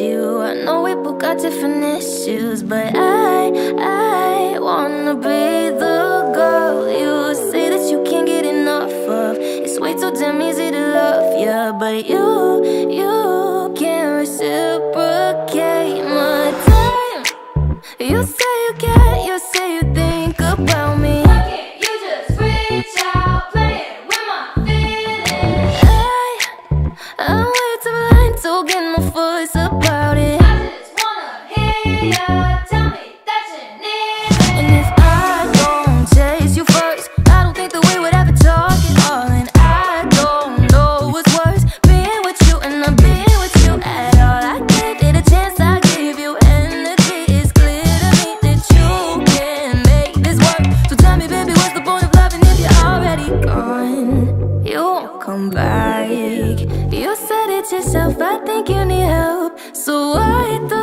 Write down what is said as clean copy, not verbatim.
you. I know we both got different issues, but I wanna be the girl you say that you can't get enough of. It's way too damn easy to love ya, but you can't reciprocate my time. You say you care, you say you think about me. Why can't you just reach out, play it with my feelings? I'm way too blind to get no voice about it. I just wanna hear ya tell me that you need me. And if I don't chase you first, I don't think that we would ever talk at all. And I don't know what's worse, being with you and not being with you at all. I gave it a chance, I gave you energy. It's clear to me that you can make this work. So tell me, baby, what's the point of loving if you're already gone? You won't come back. You said it yourself, I think you need help. So why the